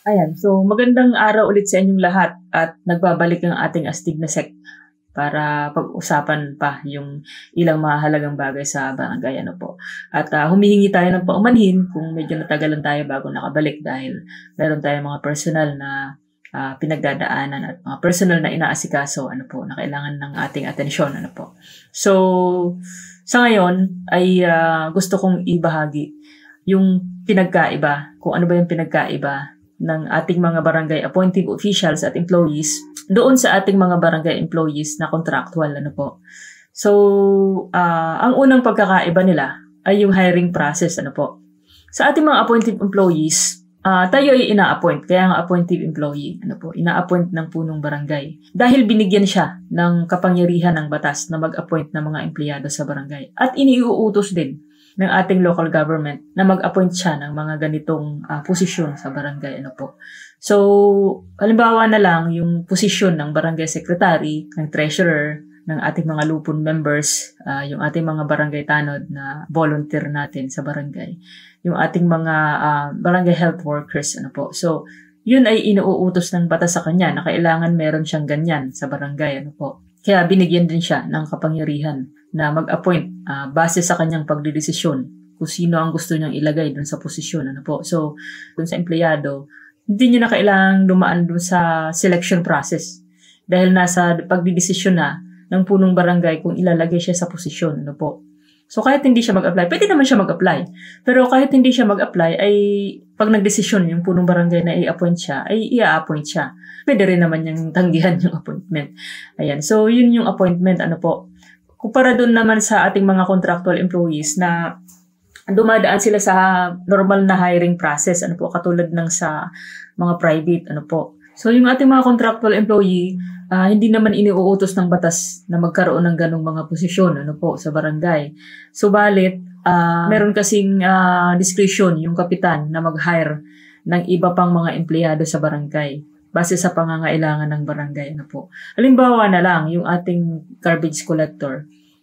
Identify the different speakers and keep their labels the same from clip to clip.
Speaker 1: Ayan, so magandang araw ulit sa inyong lahat at nagbabalik ang ating astig na sek para pag-usapan pa yung ilang mahalagang bagay sa barangay. Ano po. At humihingi tayo ng paumanhin kung medyo natagalan tayo bago nakabalik dahil meron tayong mga personal na pinagdadaanan at mga personal na inaasikaso na kailangan ng ating atensyon. So, sa ngayon ay gusto kong ibahagi yung pinagkaiba, kung ano ba yung pinagkaiba ng ating mga barangay appointive officials at employees doon sa ating mga barangay employees na contractual. So, ang unang pagkakaiba nila ay yung hiring process. Sa ating mga appointive employees, tayo ay ina-appoint, kaya nga appointive employee. Ina-appoint ng punong barangay dahil binigyan siya ng kapangyarihan ng batas na mag-appoint ng mga empleyado sa barangay at iniuutos din ng ating local government na mag-appoint siya ng mga ganitong posisyon sa barangay. So, halimbawa na lang yung posisyon ng barangay secretary, ng treasurer, ng ating mga lupon members, yung ating mga barangay tanod na volunteer natin sa barangay, yung ating mga barangay health workers. So, yun ay inuutos ng batas sa kanya na kailangan meron siyang ganyan sa barangay. Kaya binigyan din siya ng kapangyarihan na mag-appoint base sa kanyang pagdidesisyon kung sino ang gusto niyang ilagay dun sa posisyon. So, dun sa empleyado, hindi niya na kailangang dumaan dun sa selection process dahil nasa pagdidesisyon na ng punong barangay kung ilalagay siya sa posisyon. So, kahit hindi siya mag-apply, pwede naman siya mag-apply. Pero kahit hindi siya mag-apply, ay pag nagdesisyon yung punong barangay na i-appoint siya, ay i-appoint siya. Pwede rin naman niyang tanggihan yung appointment. Ayan. So, yun yung appointment. Kumpara doon naman sa ating mga contractual employees na dumadaan sila sa normal na hiring process. Katulad ng sa mga private. So, yung ating mga contractual employee, hindi naman iniuutos ng batas na magkaroon ng ganong mga posisyon sa barangay. Subalit, meron kasing discretion yung kapitan na mag-hire ng iba pang mga empleyado sa barangay base sa pangangailangan ng barangay. Halimbawa na lang, yung ating garbage collector.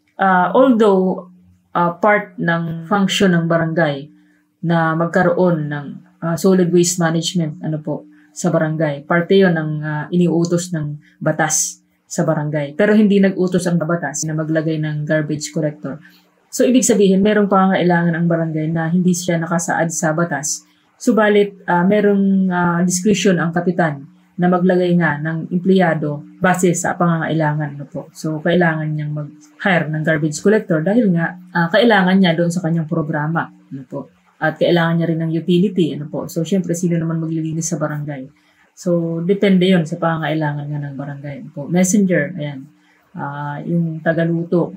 Speaker 1: Although, part ng function ng barangay na magkaroon ng solid waste management, sa barangay. Parte yun ng iniuutos ng batas sa barangay. Pero hindi nag-utos ang batas na maglagay ng garbage collector. So, ibig sabihin, merong pangangailangan ang barangay na hindi siya nakasaad sa batas. Subalit, merong discretion ang kapitan na maglagay nga ng empleyado base sa pangangailangan. So, kailangan niyang mag-hire ng garbage collector dahil nga kailangan niya doon sa kanyang programa. At kailangan niya rin ng utility. So, syempre, sino naman maglilinis sa barangay? So, depende yon sa pangangailangan nga ng barangay. Messenger, ayan. Yung tagaluto,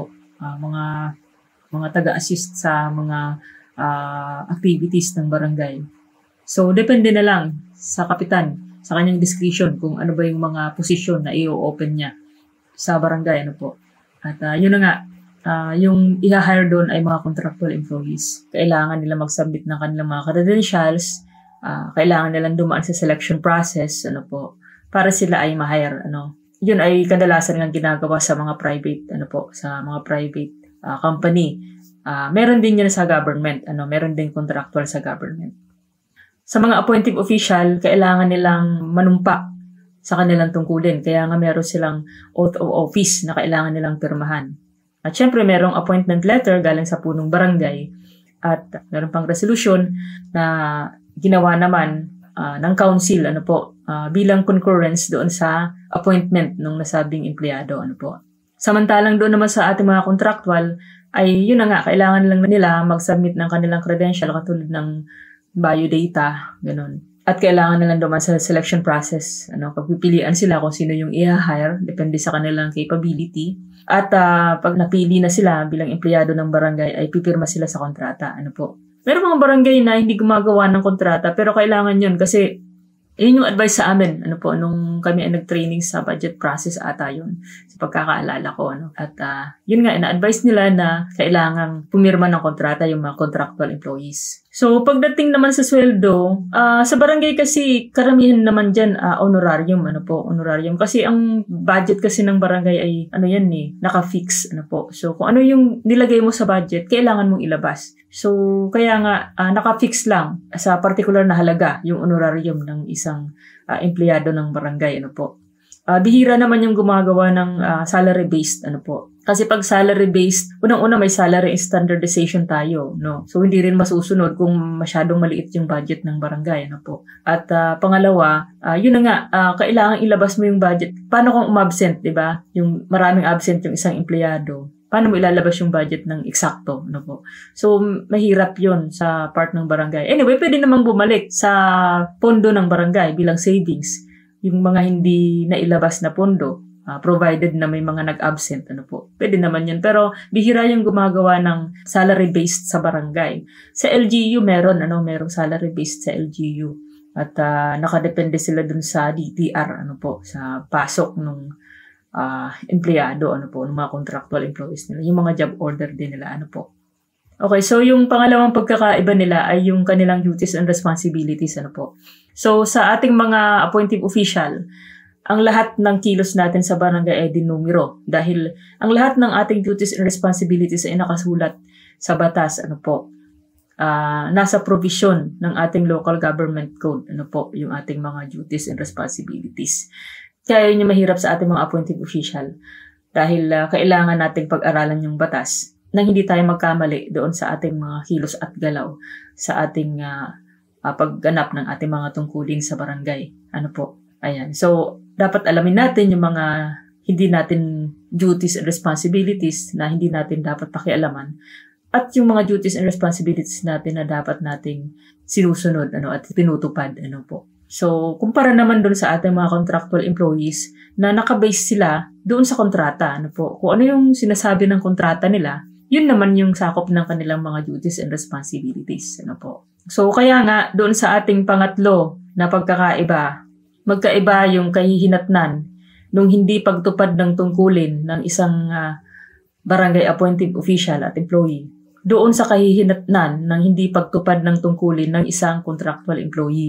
Speaker 1: mga taga-assist sa mga activities ng barangay. So, depende na lang sa kapitan, sa kanyang discretion kung ano ba yung mga posisyon na i-open niya sa barangay. At yun na nga, yung i-hire doon ay mga contractual employees. Kailangan nila mag-submit ng kanilang mga credentials, kailangan nilang dumaan sa selection process, para sila ay ma-hire. Yun ay kadalasan ng ginagawa sa mga private, sa mga private company. Meron din yan sa government, meron din contractual sa government. Sa mga appointive official, kailangan nilang manumpa sa kanilang tungkulin. Kaya nga meron silang oath of office na kailangan nilang pirmahan. At syempre, merong appointment letter galing sa punong barangay at meron pang resolution na ginawa naman ng council bilang concurrence doon sa appointment ng nasabing empleyado. Samantalang doon naman sa ating mga contractual ay yun na nga, kailangan lang nila mag-submit ng kanilang credential katulad ng biodata, ganun. At kailangan nilang dumaan sa selection process. Pagpipilian sila kung sino yung i-hire, depende sa kanilang capability. At pag napili na sila bilang empleyado ng barangay, ay pipirma sila sa kontrata. Meron mga barangay na hindi gumagawa ng kontrata, pero kailangan yun kasi yun yung advice sa amin. Nung kami ay nag-training sa budget process ata yun, sa pagkakaalala ko. At yun nga, ina-advise nila na kailangang pumirma ng kontrata yung mga contractual employees. So, pagdating naman sa sweldo, sa barangay kasi karamihan naman dyan honorarium, honorarium. Kasi ang budget kasi ng barangay ay, naka-fix, So, kung ano yung nilagay mo sa budget, kailangan mong ilabas. So, kaya nga, naka-fix lang sa particular na halaga yung honorarium ng isang empleyado ng barangay, Bihira naman yung gumagawa ng salary-based, Kasi pag salary-based, unang-una may salary standardization tayo, So, hindi rin masusunod kung masyadong maliit yung budget ng barangay, At pangalawa, yun na nga, kailangan ilabas mo yung budget. Paano kung umabsent, di ba? Yung maraming absent yung isang empleyado. Paano mo ilalabas yung budget ng eksakto, So, mahirap yun sa part ng barangay. Anyway, pwede namang bumalik sa pondo ng barangay bilang savings. Yung mga hindi nailabas na pondo. Provided na may mga nag-absent, Pwede naman yun. Pero, bihira yung gumagawa ng salary-based sa barangay. Sa LGU, merong salary-based sa LGU. At nakadepende sila dun sa DTR, sa pasok ng empleyado, ng mga contractual employees nila. Yung mga job order din nila, Okay, so yung pangalawang pagkakaiba nila ay yung kanilang duties and responsibilities, So, sa ating mga appointive official, ang lahat ng kilos natin sa barangay ay dinumero dahil ang lahat ng ating duties and responsibilities ay nakasulat sa batas, nasa provision ng ating local government code, yung ating mga duties and responsibilities. Kaya yun yung mahirap sa ating mga appointive official dahil kailangan nating pag-aralan yung batas nang hindi tayo magkamali doon sa ating mga kilos at galaw sa ating pagganap ng ating mga tungkulin sa barangay. Ayan. So, dapat alamin natin yung mga hindi natin duties and responsibilities na hindi natin dapat pakialaman at yung mga duties and responsibilities natin na dapat nating sinusunod at tinutupad. So, kumpara naman doon sa ating mga contractual employees na nakabase sila doon sa kontrata. Kung ano yung sinasabi ng kontrata nila, yun naman yung sakop ng kanilang mga duties and responsibilities. So, kaya nga, doon sa ating pangatlo na pagkakaiba, magkaiba yung kahihinatnan nung hindi pagtupad ng tungkulin ng isang barangay appointive official at employee doon sa kahihinatnan ng hindi pagtupad ng tungkulin ng isang contractual employee.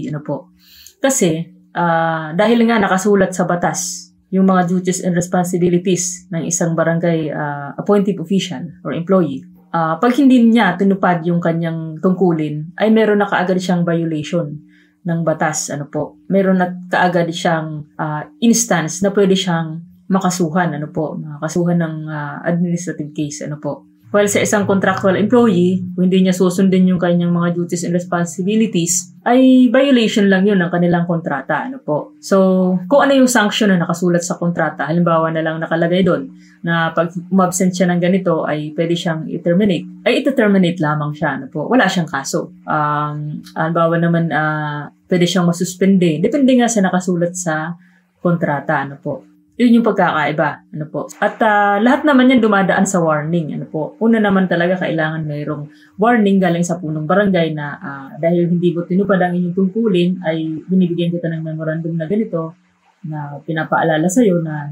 Speaker 1: Kasi dahil nga nakasulat sa batas yung mga duties and responsibilities ng isang barangay appointive official or employee, pag hindi niya tinupad yung kanyang tungkulin, ay meron na kaagad siyang violation ng batas, meron na kaagad siyang instance na pwede siyang makasuhan, makasuhan ng administrative case, While sa isang contractual employee, kung hindi niya susundin yung kanyang mga duties and responsibilities, ay violation lang yun ng kanilang kontrata, So, kung ano yung sanction na nakasulat sa kontrata, halimbawa na lang nakalagay doon na pag umabsent siya ng ganito ay pwede siyang i-terminate, ay iti-terminate lamang siya, Wala siyang kaso. Halimbawa naman, pwede siyang masuspende. Depende nga sa nakasulat sa kontrata, Yun yung pagkakaiba, At lahat naman yan dumadaan sa warning, Una naman talaga kailangan mayroong warning galing sa punong barangay na dahil hindi mo tinupad ang inyong tungkulin ay binibigyan kita ng memorandum na ganito na pinapaalala sa'yo na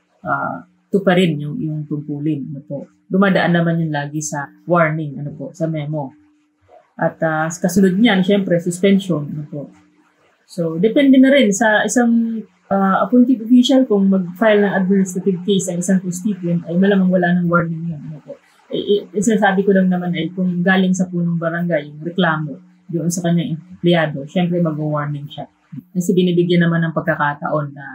Speaker 1: tuparin yung tungkulin, Dumadaan naman yun lagi sa warning, sa memo. At kasunod niyan, syempre, suspension, So, depende na rin sa isang appointive official kung mag-file ng administrative case ang isang constituent ay malamang wala ng warning yan. Sinasabi ko lang naman ay kung galing sa punong barangay yung reklamo doon sa kanyang empleyado, syempre mag-warning siya. Kasi binibigyan naman ng pagkakataon na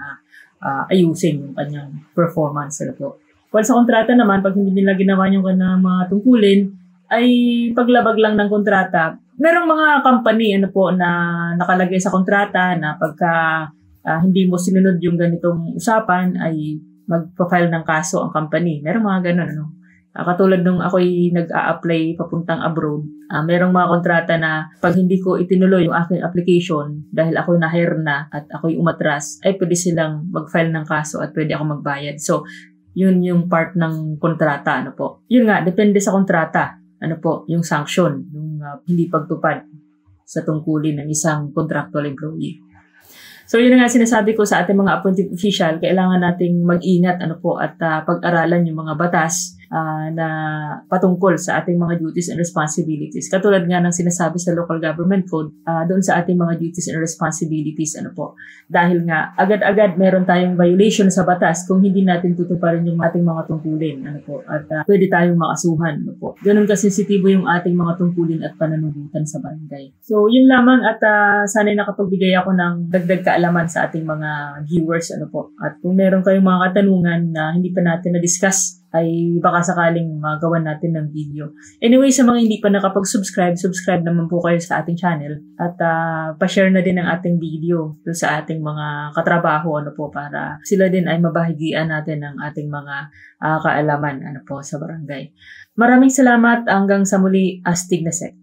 Speaker 1: ayusin yung kanyang performance. While sa kontrata naman, pag hindi nila ginawa yung kanyang mga tungkulin, ay paglabag lang ng kontrata. Merong mga company na nakalagay sa kontrata na pagka hindi mo sinunod yung ganitong usapan ay magpa-file ng kaso ang company. Merong mga ganun, katulad nung ako'y nag-a-apply papuntang abroad, merong mga kontrata na pag hindi ko itinuloy yung aking application dahil ako'y na-hire na at ako'y umatras, ay pwede silang mag-file ng kaso at pwede ako magbayad. So, yun yung part ng kontrata, Yun nga, depende sa kontrata, yung sanction, yung hindi pagtupad sa tungkulin ng isang contractual employee. So, yun nga sinasabi ko sa ating mga appointive official, kailangan nating mag-ingat at pag-aralan yung mga batas na patungkol sa ating mga duties and responsibilities. Katulad nga ng sinasabi sa Local Government Code, doon sa ating mga duties and responsibilities, dahil nga agad-agad meron tayong violation sa batas kung hindi natin tutuparin yung ating mga tungkulin, at pwede tayong makasuhan, Ganun kasensitibo yung ating mga tungkulin at pananagutan sa barangay. So, yun lamang, at sana'y nakapagbigay ako ng dagdag kaalaman sa ating mga viewers, At kung meron kayong mga katanungan na hindi pa natin na-discuss, ay baka sakaling magawan natin ng video. Anyway, sa mga hindi pa nakapag-subscribe, subscribe naman po kayo sa ating channel at pa-share na din ang ating video doon sa ating mga katrabaho, para sila din ay mabahagian natin ng ating mga kaalaman, sa barangay. Maraming salamat, hanggang sa muli, Astig na Sec.